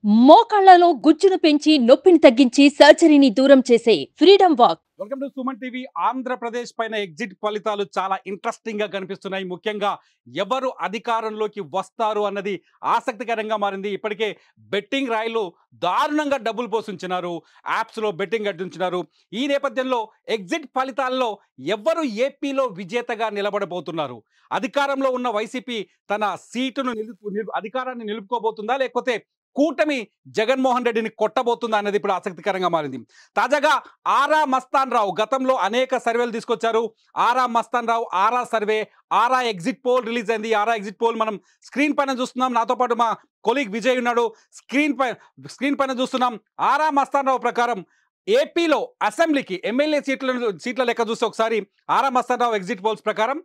మోకాళ్లలో గుజ్జును పెంచి నొప్పిని తగ్గించి సర్జరీని దూరం చేసే freedom walk. Welcome to Suman TV. Andhra Pradesh పైన ఎగ్జిట్ ఫలితాలు చాలా ఇంట్రెస్టింగ్ గా కనిపిస్తున్నాయి. ముఖ్యంగా ఎవరు అధికారంలోకి వస్తారు అన్నది ఆసక్తికరంగా మారింది. ఇప్పటికే బెట్టింగ్ రాయిలు దారుణంగా డబ్బులు పోషించినారు, యాప్స్లో బెట్టింగ్ కట్టించినారు. ఈ నేపథ్యంలో ఎగ్జిట్ ఫలితాల్లో ఎవరు ఏపీలో విజేతగా నిలబడబోతున్నారు? అధికారంలో ఉన్న వైసీపీ తన సీటును అధికారాన్ని నిలుపుకోబోతుందా, లేకపోతే కూటమి జగన్మోహన్ రెడ్డిని కొట్టబోతుందా అనేది ఇప్పుడు ఆసక్తికరంగా మారింది. తాజాగా ఆరా మస్తాన్ రావు గతంలో అనేక సర్వేలు తీసుకొచ్చారు. Aara Mastan Rao Aara survey, Aara exit poll release అయింది. ఆరా ఎగ్జిట్ పోల్ మనం స్క్రీన్ పైన చూస్తున్నాం. నాతో పాటు మా కొలీగ్ విజయ్ ఉన్నాడు. స్క్రీన్ పైన చూస్తున్నాం. ఆరా మస్తాన్ రావు ప్రకారం ఏపీలో అసెంబ్లీకి ఎమ్మెల్యే సీట్ల లెక్క చూస్తే ఒకసారి ఆరా మస్తాన్ రావు ఎగ్జిట్ పోల్స్ ప్రకారం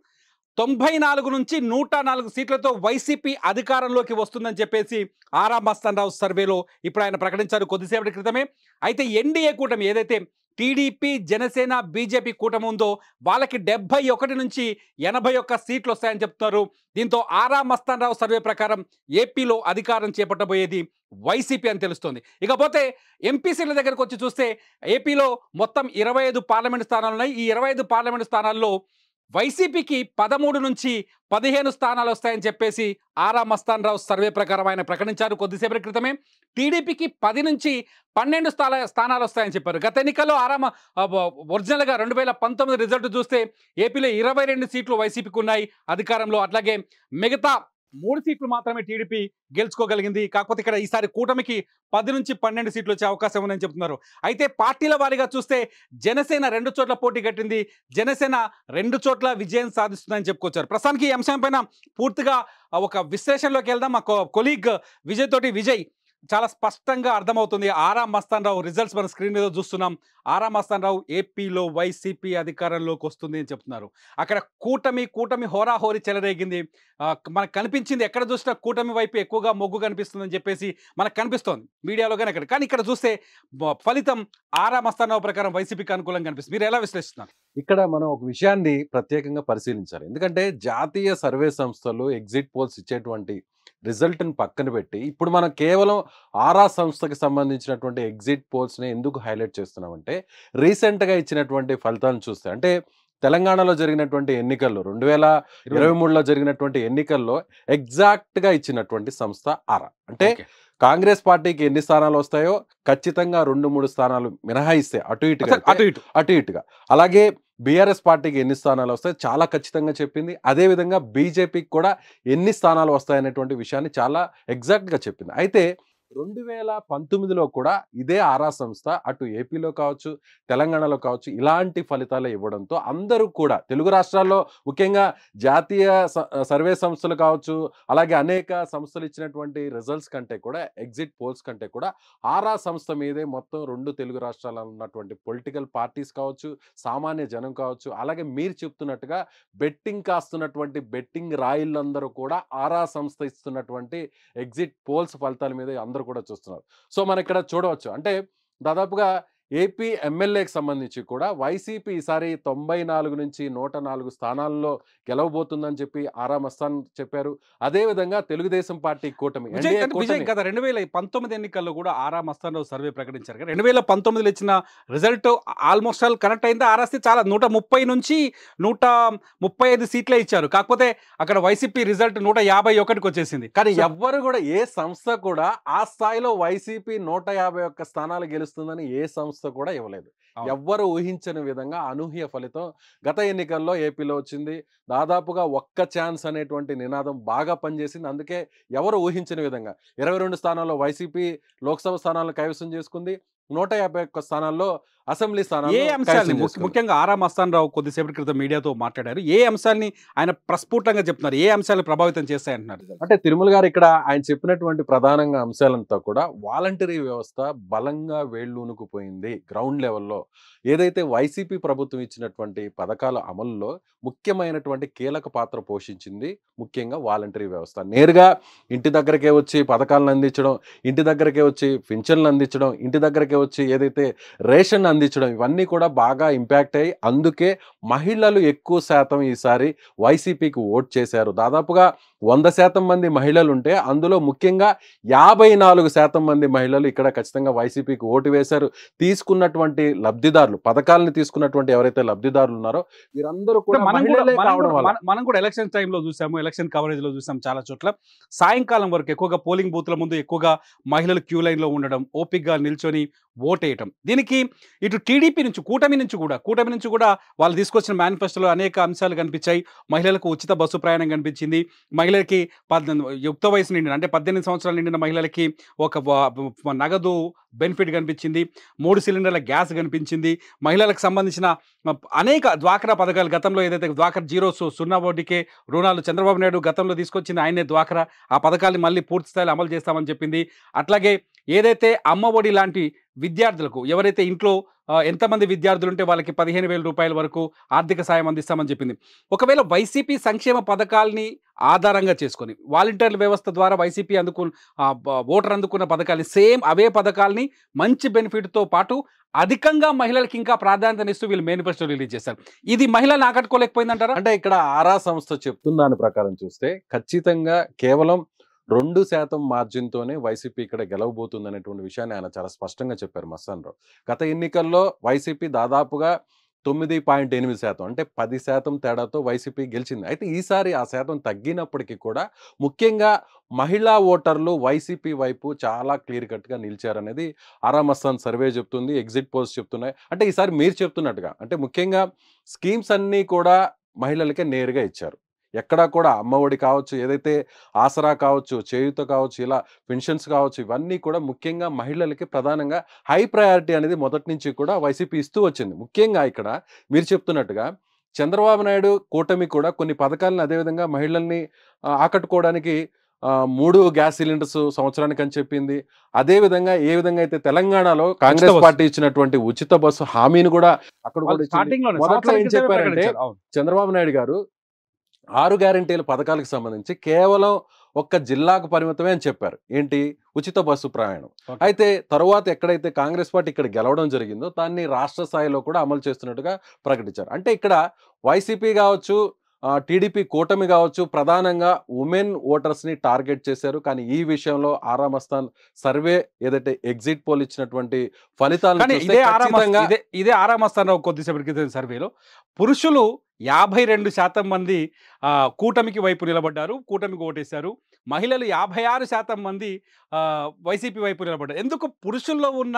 94 నుంచి 104 సీట్లతో వైసీపీ అధికారంలోకి వస్తుందని చెప్పేసి ఆరా మస్తాన్ రావు సర్వేలో ఇప్పుడు ఆయన ప్రకటించారు కొద్దిసేపటి క్రితమే. అయితే ఎన్డీఏ కూటమి ఏదైతే టీడీపీ, జనసేన, బీజేపీ కూటమి ఉందో వాళ్ళకి 71 నుంచి 81 సీట్లు వస్తాయని చెప్తున్నారు. దీంతో ఆరా మస్తాన్ రావు సర్వే ప్రకారం ఏపీలో అధికారం చేపట్టబోయేది వైసీపీ అని తెలుస్తోంది. ఇకపోతే ఎంపీ సీట్ల దగ్గరకు వచ్చి చూస్తే ఏపీలో మొత్తం 25 పార్లమెంటు స్థానాలు ఉన్నాయి. ఈ 25 పార్లమెంటు స్థానాల్లో వైసీపీకి 13 నుంచి 15 స్థానాలు వస్తాయని చెప్పేసి ఆరా మస్తాన్ రావు సర్వే ప్రకారం ఆయన ప్రకటించారు కొద్దిసేపటి క్రితమే. టీడీపీకి 10 నుంచి 12 స్థానాలు వస్తాయని చెప్పారు. గత ఎన్నికల్లో ఒరిజినల్గా 2019 రిజల్ట్ చూస్తే ఏపీలో 22 సీట్లు వైసీపీకి ఉన్నాయి అధికారంలో. అట్లాగే మిగతా 3 సీట్లు మాత్రమే టీడీపీ గెలుచుకోగలిగింది. కాకపోతే ఇక్కడ ఈసారి కూటమికి 10 నుంచి 12 సీట్లు వచ్చే అవకాశం ఉందని చెప్తున్నారు. అయితే పార్టీల వారీగా చూస్తే జనసేన 2 చోట్ల పోటీ కట్టింది. జనసేన 2 చోట్ల విజయం సాధిస్తుందని చెప్పుకొచ్చారు. ప్రస్తుతానికి ఈ అంశం పైన పూర్తిగా ఒక విశ్లేషణలోకి వెళ్దాం. మా కొలీగ్ విజయ్ తోటి. విజయ్, చాలా స్పష్టంగా అర్థమవుతుంది. ఆరా మస్తాన్ రావు రిజల్ట్స్ మన స్క్రీన్ మీద చూస్తున్నాం. ఆరా మస్తాన్ రావు ఏపీలో వైసీపీ అధికారంలోకి వస్తుంది అని చెప్తున్నారు. అక్కడ కూటమి హోరాహోరీ చెలరేగింది. మనకు కనిపించింది, ఎక్కడ చూసినా కూటమి వైపు ఎక్కువగా మొగ్గు కనిపిస్తుందని చెప్పేసి మనకు కనిపిస్తోంది మీడియాలో. కానీ ఇక్కడ చూస్తే ఫలితం ఆరా మస్తాన్ రావు ప్రకారం వైసీపీకి అనుకూలంగా కనిపిస్తుంది. మీరు ఎలా విశ్లేషిస్తున్నారు? ఇక్కడ మనం ఒక విషయాన్ని ప్రత్యేకంగా పరిశీలించాలి. ఎందుకంటే జాతీయ సర్వే సంస్థలు ఎగ్జిట్ పోల్స్ ఇచ్చేటువంటి రిజల్ట్ని పక్కన పెట్టి ఇప్పుడు మనం కేవలం ఆరా సంస్థకి సంబంధించినటువంటి ఎగ్జిట్ పోల్స్ని ఎందుకు హైలైట్ చేస్తున్నామంటే, రీసెంట్గా ఇచ్చినటువంటి ఫలితాలను చూస్తే, అంటే తెలంగాణలో జరిగినటువంటి ఎన్నికల్లో 2023లో జరిగినటువంటి ఎన్నికల్లో ఎగ్జాక్ట్గా ఇచ్చినటువంటి సంస్థ ఆరా. అంటే కాంగ్రెస్ పార్టీకి ఎన్ని స్థానాలు వస్తాయో ఖచ్చితంగా 2-3 స్థానాలు మినహాయిస్తే అటు ఇటుగా, అలాగే బీఆర్ఎస్ పార్టీకి ఎన్ని స్థానాలు వస్తాయో చాలా ఖచ్చితంగా చెప్పింది. అదేవిధంగా బీజేపీకి కూడా ఎన్ని స్థానాలు వస్తాయనేటువంటి విషయాన్ని చాలా ఎగ్జాక్ట్గా చెప్పింది. అయితే 2019లో కూడా ఇదే ఆరా సంస్థ అటు ఏపీలో కావచ్చు, తెలంగాణలో కావచ్చు ఇలాంటి ఫలితాలు ఇవ్వడంతో అందరూ కూడా తెలుగు రాష్ట్రాల్లో, ముఖ్యంగా జాతీయ సర్వే సంస్థలు కావచ్చు, అలాగే అనేక సంస్థలు ఇచ్చినటువంటి రిజల్ట్స్ కంటే కూడా, ఎగ్జిట్ పోల్స్ కంటే కూడా ఆరా సంస్థ మీదే మొత్తం 2 తెలుగు రాష్ట్రాల్లో ఉన్నటువంటి పొలిటికల్ పార్టీస్ కావచ్చు, సామాన్య జనం కావచ్చు, అలాగే మీరు చెప్తున్నట్టుగా బెట్టింగ్ కాస్తున్నటువంటి బెట్టింగ్ రాయిలందరూ కూడా ఆరా సంస్థ ఇస్తున్నటువంటి ఎగ్జిట్ పోల్స్ ఫలితాల మీద అందరూ కూడా చూస్తున్నారు. సో మనం ఇక్కడ చూడవచ్చు, అంటే దాదాపుగా ఏపీ ఎమ్మెల్యేకి సంబంధించి కూడా వైసీపీ ఈసారి 94 నుంచి 104 స్థానాల్లో గెలవబోతుందని చెప్పి ఆరా మస్తాన్ చెప్పారు. అదేవిధంగా తెలుగుదేశం పార్టీ కూటమి గత 2019 ఎన్నికల్లో కూడా ఆరా మస్తాన్ రావు సర్వే ప్రకటించారు. 2019లో ఇచ్చిన రిజల్ట్ ఆల్మోస్ట్ ఆల్ కనెక్ట్ అయింది. ఆర్ఎస్సీ చాలా 130 నుంచి 135 సీట్లే ఇచ్చారు. కాకపోతే అక్కడ వైసీపీ రిజల్ట్ 151కి వచ్చేసింది. కానీ ఎవ్వరు కూడా, ఏ సంస్థ కూడా ఆ స్థాయిలో వైసీపీ 151 స్థానాలు గెలుస్తుందని ఏ సంస్థ కూడా ఇవ్వలేదు. ఎవ్వరు ఊహించని విధంగా అనూహ్య ఫలితం గత ఎన్నికల్లో ఏపీలో వచ్చింది. దాదాపుగా ఒక్క ఛాన్స్ అనేటువంటి నినాదం బాగా పనిచేసింది. అందుకే ఎవరు ఊహించని విధంగా 22 స్థానాల్లో వైసీపీ లోక్సభ స్థానాలను కైవసం చేసుకుంది. 151 స్థానాల్లో అసెంబ్లీ స్థానాలు. ముఖ్యంగా ఆరా మస్తాన్ రావు కొద్దిసేపటి క్రితం మీడియాతో మాట్లాడారు. ఏ అంశాన్ని ఆయన ప్రస్ఫుటంగా చెప్తున్నారు, ఏ అంశాలు ప్రభావితం చేస్తాయంటున్నారు? అంటే తిరుమల గారు ఇక్కడ ఆయన చెప్పినటువంటి ప్రధానంగా అంశాలంతా కూడా వాలంటరీ వ్యవస్థ బలంగా వేళ్ళూనుకుపోయింది. గ్రౌండ్ లెవెల్లో ఏదైతే వైసీపీ ప్రభుత్వం ఇచ్చినటువంటి పథకాల అమలులో ముఖ్యమైనటువంటి కీలక పాత్ర పోషించింది ముఖ్యంగా వాలంటరీ వ్యవస్థ. నేరుగా ఇంటి దగ్గరకే వచ్చి పథకాలను అందించడం, ఇంటి దగ్గరకే వచ్చి పింఛన్లు అందించడం, ఇంటి దగ్గరకే వచ్చి ఏదైతే రేషన్ అందించడం, ఇవన్నీ కూడా బాగా ఇంపాక్ట్ అయ్యి అందుకే మహిళలు ఎక్కువ శాతం ఈసారి వైసీపీకి ఓట్ చేశారు. దాదాపుగా 100% మంది మహిళలు ఉంటే అందులో ముఖ్యంగా 54% మంది మహిళలు ఇక్కడ ఖచ్చితంగా వైసీపీకి ఓటు వేశారు. తీసుకున్నటువంటి లబ్ధిదారులు, పథకాలను తీసుకున్నటువంటి ఎవరైతే లబ్ధిదారులు ఉన్నారో వీరందరూ కూడా మహిళలే కావడం వల్ల మనం కూడా ఎలక్షన్ టైంలో చూసాము, ఎలక్షన్ కవరేజ్ లో చూసాం చాలా చోట్ల సాయంకాలం వరకు ఎక్కువగా పోలింగ్ బూత్ల ముందు ఎక్కువగా మహిళలు క్యూ లైన్ లో ఉండడం, ఓపికగా నిల్చొని ఓటేయటం. దీనికి ఇటు టీడీపీ నుంచి కూటమి నుంచి కూడా వాళ్ళు తీసుకొచ్చిన మేనిఫెస్టోలో అనేక అంశాలు కనిపించాయి. మహిళలకు ఉచిత బస్సు ప్రయాణం కనిపించింది. మహిళలకి యుక్త వయసు నిండిన అంటే 18 సంవత్సరాలు నిండిన మహిళలకి ఒక నగదు బెనిఫిట్ కనిపించింది. 3 సిలిండర్ల గ్యాస్ కనిపించింది. మహిళలకు సంబంధించిన అనేక డ్వాక్రా పథకాలు, గతంలో ఏదైతే డ్వాక్రా 0 వడ్డీకే రుణాలు చంద్రబాబు నాయుడు గతంలో తీసుకొచ్చింది ఆయనే డ్వాక్రా, ఆ పథకాన్ని మళ్ళీ పూర్తి స్థాయిలో అమలు చేస్తామని చెప్పింది. అట్లాగే ఏదైతే అమ్మ ఒడి లాంటి విద్యార్థులకు ఎవరైతే ఇంట్లో ఎంతమంది విద్యార్థులు ఉంటే వాళ్ళకి 15,000 రూపాయల వరకు ఆర్థిక సాయం అందిస్తామని చెప్పింది. ఒకవేళ వైసీపీ సంక్షేమ పథకాల్ని ఆధారంగా చేసుకొని వాలంటీర్ల వ్యవస్థ ద్వారా వైసీపీ ఓటర్ అందుకున్న పథకాలని సేమ్ అవే పథకాలని మంచి బెనిఫిట్తో పాటు అధికంగా మహిళలకు ఇంకా ప్రాధాన్యతనిస్తూ వీళ్ళు మేనిఫెస్టో రిలీజ్ చేశారు. ఇది మహిళలను ఆకట్టుకోలేకపోయిందంటారా? అంటే ఇక్కడ ఆరా సంస్థ చెప్తున్న దాని ప్రకారం చూస్తే ఖచ్చితంగా కేవలం 2% మార్జిన్తోనే వైసీపీ ఇక్కడ గెలవబోతుంది అనేటువంటి విషయాన్ని ఆయన చాలా స్పష్టంగా చెప్పారు మస్తాన్ రావు. గత ఎన్నికల్లో వైసీపీ దాదాపుగా 9.8% అంటే 10% తేడాతో వైసీపీ గెలిచింది. అయితే ఈసారి ఆ శాతం తగ్గినప్పటికీ కూడా ముఖ్యంగా మహిళా ఓటర్లు వైసీపీ వైపు చాలా క్లియర్ కట్గా నిలిచారనేది ఆరా మస్తాన్ సర్వే చెప్తుంది, ఎగ్జిట్ పోల్స్ చెప్తున్నాయి. అంటే ఈసారి మీరు చెప్తున్నట్టుగా అంటే ముఖ్యంగా స్కీమ్స్ అన్నీ కూడా మహిళలకే నేరుగా ఇచ్చారు. ఎక్కడా కూడా అమ్మఒడి కావచ్చు, ఏదైతే ఆసరా కావచ్చు, చేయూత కావచ్చు, ఇలా పెన్షన్స్ కావచ్చు, ఇవన్నీ కూడా ముఖ్యంగా మహిళలకి ప్రధానంగా హై ప్రయారిటీ అనేది మొదటి నుంచి కూడా వైసీపీ ఇస్తూ వచ్చింది. ముఖ్యంగా ఇక్కడ మీరు చెప్తున్నట్టుగా చంద్రబాబు నాయుడు కూటమి కూడా కొన్ని పథకాలను అదేవిధంగా మహిళల్ని ఆకట్టుకోవడానికి 3 గ్యాస్ సిలిండర్స్ సంవత్సరానికి అని చెప్పింది. అదేవిధంగా ఏ విధంగా అయితే తెలంగాణలో కాంగ్రెస్ పార్టీ ఇచ్చినటువంటి ఉచిత బస్సు హామీని కూడా అక్కడ కూడా మొదట్లో ఏం చెప్పారంటే చంద్రబాబు నాయుడు గారు 6 గ్యారంటీల పథకాలకు సంబంధించి కేవలం ఒక్క జిల్లాకు పరిమితమే అని చెప్పారు. ఏంటి? ఉచిత బస్సు ప్రయాణం. అయితే తరువాత ఎక్కడైతే కాంగ్రెస్ పార్టీ ఇక్కడ గెలవడం జరిగిందో దాన్ని రాష్ట్ర స్థాయిలో కూడా అమలు చేస్తున్నట్టుగా ప్రకటించారు. అంటే ఇక్కడ వైసీపీ కావచ్చు, టీడీపీ కూటమి కావచ్చు ప్రధానంగా ఉమెన్ ఓటర్స్ని టార్గెట్ చేశారు. కానీ ఈ విషయంలో ఆరా మస్తాన్ సర్వే ఏదైతే ఎగ్జిట్ పోల్ ఇచ్చినటువంటి ఫలితాలు ఇదే ఆరా మస్తాన్ కొద్దిసేపటి క్రితం సర్వేలో పురుషులు 52% మంది కూటమికి వైపు నిలబడ్డారు, కూటమికి ఓటేశారు. మహిళలు 56% మంది వైసీపీ వైపు నిలబడ్డారు. ఎందుకు పురుషుల్లో ఉన్న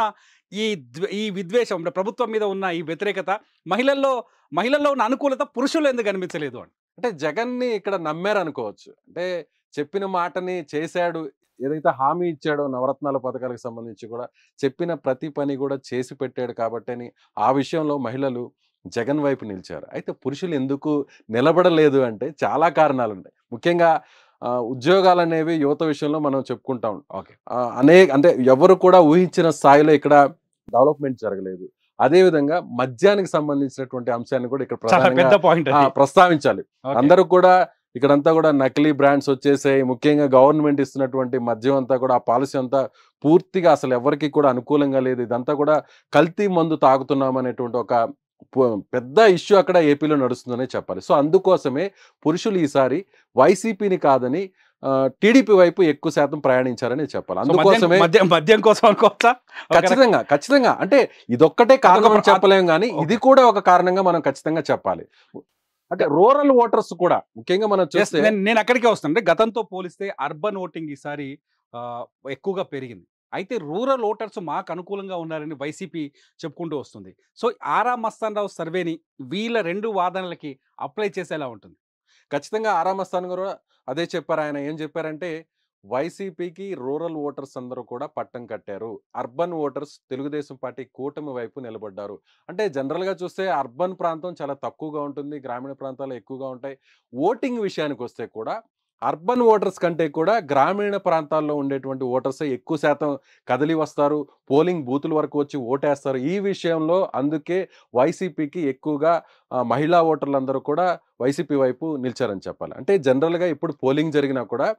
ఈ విద్వేషం, ప్రభుత్వం మీద ఉన్న ఈ వ్యతిరేకత మహిళల్లో ఉన్న అనుకూలత పురుషులు ఎందుకు కనిపించలేదు అంటే జగన్ని ఇక్కడ నమ్మారు అనుకోవచ్చు. అంటే చెప్పిన మాటని చేశాడు, ఏదైతే హామీ ఇచ్చాడో నవరత్నాల పథకాలకు సంబంధించి కూడా చెప్పిన ప్రతి పని కూడా చేసి పెట్టాడు కాబట్టి అని ఆ విషయంలో మహిళలు జగన్ వైపు నిలిచారు. అయితే పురుషులు ఎందుకు నిలబడలేదు అంటే చాలా కారణాలు ఉన్నాయి. ముఖ్యంగా ఉద్యోగాలు అనేవి యువత విషయంలో మనం చెప్పుకుంటాం. అంటే ఎవరు కూడా ఊహించిన స్థాయిలో ఇక్కడ డెవలప్మెంట్ జరగలేదు. అదేవిధంగా మద్యానికి సంబంధించినటువంటి అంశాన్ని కూడా ఇక్కడ ప్రధానంగా ప్రస్తావించాలి. అందరూ కూడా ఇక్కడంతా కూడా నకిలీ బ్రాండ్స్ వచ్చేసాయి. ముఖ్యంగా గవర్నమెంట్ ఇస్తున్నటువంటి మద్యం అంతా కూడా ఆ పాలసీ అంతా పూర్తిగా అసలు ఎవరికి కూడా అనుకూలంగా లేదు. ఇదంతా కూడా కల్తీ మందు తాగుతున్నాం అనేటువంటి ఒక పెద్ద ఇష్యూ అక్కడ ఏపీలో నడుస్తుందనే చెప్పాలి. సో అందుకోసమే పురుషులు ఈసారి వైసీపీని కాదని టీడీపీ వైపు ఎక్కువ శాతం ప్రయాణించారని చెప్పాలి. అందుకోసమే మద్యం కోసం అనుకోవచ్చా? ఖచ్చితంగా అంటే ఇదొక్కటే కారణం అని చెప్పలేం, కానీ ఇది కూడా ఒక కారణంగా మనం ఖచ్చితంగా చెప్పాలి. అంటే రూరల్ ఓటర్స్ కూడా ముఖ్యంగా మనం చూస్తే నేను అక్కడికే వస్తాను. అంటే గతంతో పోలిస్తే అర్బన్ ఓటింగ్ ఈసారి ఎక్కువగా పెరిగింది. అయితే రూరల్ ఓటర్స్ మాకు అనుకూలంగా ఉన్నారని వైసీపీ చెప్పుకుంటూ వస్తుంది. సో ఆరా మస్తాన్ రావు సర్వేని వీళ్ళ 2 వాదనలకి అప్లై చేసేలా ఉంటుంది. ఖచ్చితంగా ఆరా మస్తాన్ గారు అదే చెప్పారు. ఆయన ఏం చెప్పారంటే వైసీపీకి రూరల్ ఓటర్స్ అందరూ కూడా పట్టం కట్టారు, అర్బన్ ఓటర్స్ తెలుగుదేశం పార్టీ కూటమి వైపు నిలబడ్డారు. అంటే జనరల్గా చూస్తే అర్బన్ ప్రాంతం చాలా తక్కువగా ఉంటుంది, గ్రామీణ ప్రాంతాలు ఎక్కువగా ఉంటాయి. ఓటింగ్ విషయానికి వస్తే కూడా అర్బన్ ఓటర్స్ కంటే కూడా గ్రామీణ ప్రాంతాల్లో ఉండేటువంటి ఓటర్సే ఎక్కువ శాతం కదిలి వస్తారు, పోలింగ్ బూతుల వరకు వచ్చి ఓటేస్తారు. ఈ విషయంలో అందుకే వైసీపీకి ఎక్కువగా మహిళా ఓటర్లందరూ కూడా వైసీపీ వైపు నిలిచారని చెప్పాలి. అంటే జనరల్గా ఇప్పుడు పోలింగ్ జరిగినా కూడా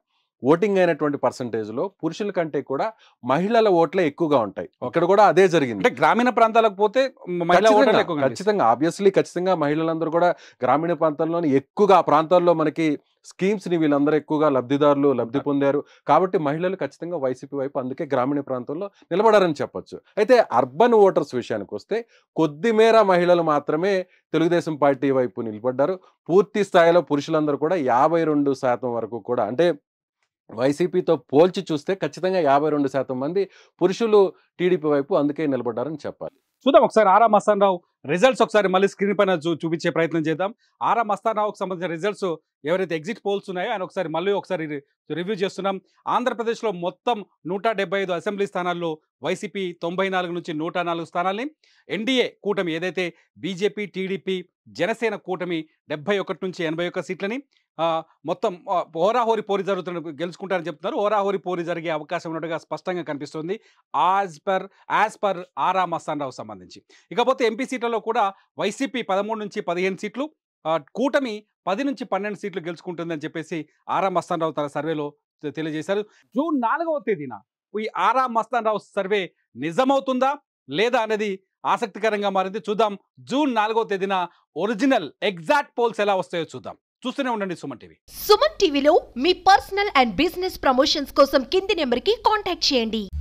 ఓటింగ్ అయినటువంటి పర్సంటేజ్లో పురుషుల కంటే కూడా మహిళల ఓట్లే ఎక్కువగా ఉంటాయి. ఇక్కడ కూడా అదే జరిగింది. అంటే గ్రామీణ ప్రాంతాలకు పోతే మహిళా ఓటర్లు ఎక్కువగా కనిపిస్తారు. ఖచ్చితంగా ఖచ్చితంగా మహిళలందరూ కూడా గ్రామీణ ప్రాంతాల్లోని ఎక్కువగా ఆ ప్రాంతాల్లో మనకి స్కీమ్స్ ని వీళ్ళందరూ ఎక్కువగా లబ్ధి పొందారు. కాబట్టి మహిళలు ఖచ్చితంగా వైసీపీ వైపు అందుకే గ్రామీణ ప్రాంతంలో నిలబడారని చెప్పొచ్చు. అయితే అర్బన్ ఓటర్స్ విషయానికి వస్తే కొద్ది మేర మహిళలు మాత్రమే తెలుగుదేశం పార్టీ వైపు నిలబడ్డారు. పూర్తి స్థాయిలో పురుషులందరూ కూడా 52% వరకు కూడా, అంటే వైసీపీతో పోల్చి చూస్తే ఖచ్చితంగా 52% మంది పురుషులు టీడీపీ వైపు అందుకే నిలబడ్డారని చెప్పాలి. చూద్దాం ఒకసారి ఆరా మస్తాన్ రావు రిజల్ట్స్ ఒకసారి మళ్ళీ స్క్రీన్ పైన చూపించే ప్రయత్నం చేద్దాం. ఆరా మస్తాన్ రావుకి సంబంధించిన రిజల్ట్స్ ఎవరైతే ఎగ్జిట్ పోల్స్ ఉన్నాయో ఆయన ఒకసారి రివ్యూ చేస్తున్నాం. ఆంధ్రప్రదేశ్లో మొత్తం 175 అసెంబ్లీ స్థానాల్లో వైసీపీ 94 నుంచి 104 స్థానాల్ని, ఎన్డీఏ కూటమి ఏదైతే బీజేపీ, టీడీపీ, జనసేన కూటమి 71 నుంచి 81 సీట్లని మొత్తం హోరాహోరీ పోరీ గెలుచుకుంటారని చెప్తున్నారు. హోరాహోరీ పోరీ జరిగే అవకాశం ఉన్నట్టుగా స్పష్టంగా కనిపిస్తుంది యాజ్ పర్ ఆరా మస్తాన్ రావు సంబంధించి. ఇకపోతే ఎంపీ సీట్లలో కూడా వైసీపీ 13 నుంచి 15 సీట్లు, కూటమి 10 నుంచి 12 సీట్లు గెలుచుకుంటుందని చెప్పేసి ఆరా మస్తాన్ రావు తన సర్వేలో తెలియజేశారు. జూన్ 4వ తేదీన ఈ ఆరా మస్తాన్ రావు సర్వే నిజమవుతుందా లేదా అనేది ఆసక్తికరంగా మారింది. చూద్దాం జూన్ 4వ తేదీన ఒరిజినల్ ఎగ్జాక్ట్ పోల్స్ ఎలా వస్తాయో చూద్దాం. చూస్తూనే ఉండండి సుమన్ టీవీ. సుమన్ టీవీలో మీ పర్సనల్ అండ్ బిజినెస్ ప్రమోషన్స్ కోసం కింది నెంబర్కి కాంటాక్ట్ చేయండి.